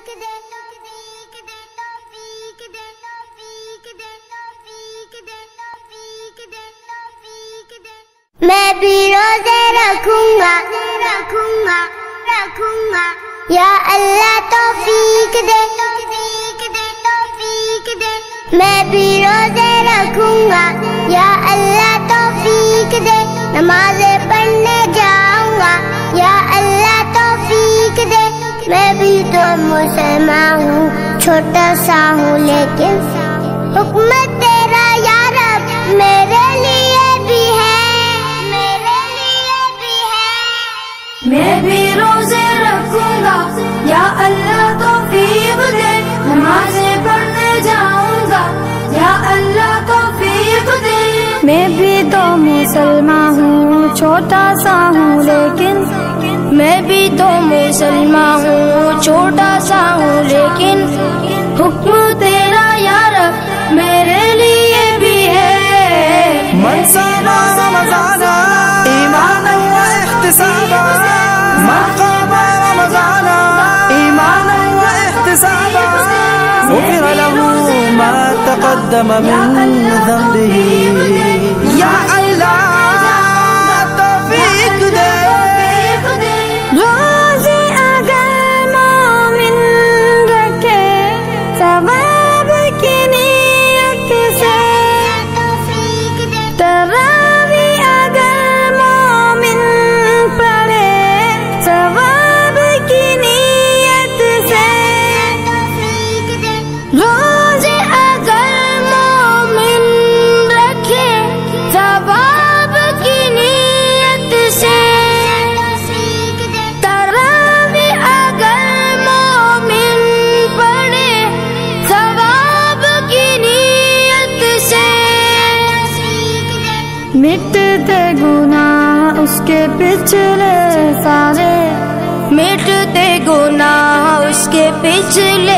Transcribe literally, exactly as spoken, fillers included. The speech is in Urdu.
میں بھی روزے رکھوں گا رکھوں گا رکھوں گا یا اللہ توفیق دے توفیق دے توفیق دے میں بھی روزے رکھوں گا یا اللہ توفیق دے نمازیں پڑھنے جاؤں گا یا اللہ توفیق دے میں بھی تو مسلمان ہوں چھوٹا سا ہوں لیکن حکمت تیرا یا رب میرے لیے بھی ہے میرے لیے بھی ہے میں بھی روزے رکھوں گا یا اللہ توفیق دے نمازیں پڑھنے جاؤں گا یا اللہ توفیق دے میں بھی تو مسلمان ہوں چھوٹا سا ہوں لیکن میں بھی تو مسلمان ہوں چھوٹا سا ہوں لیکن حکم تیرا یا رب میرے لیے بھی ہے من صام رمضان ایمانا واحتسابا من قام رمضان ایمانا واحتسابا غفر له ما تقدم من ذنبه یا اللہ توفیق دے روزے اگر مومن رکھے ثواب کی نیت سے تراوی اگر مومن پڑھے ثواب کی نیت سے روزے اگر مومن رکھے ثواب کی نیت سے تراوی اگر مومن پڑھے ثواب کی نیت سے مٹتے گناہ اس کے پچھلے سارے مٹتے گناہ اس کے پچھلے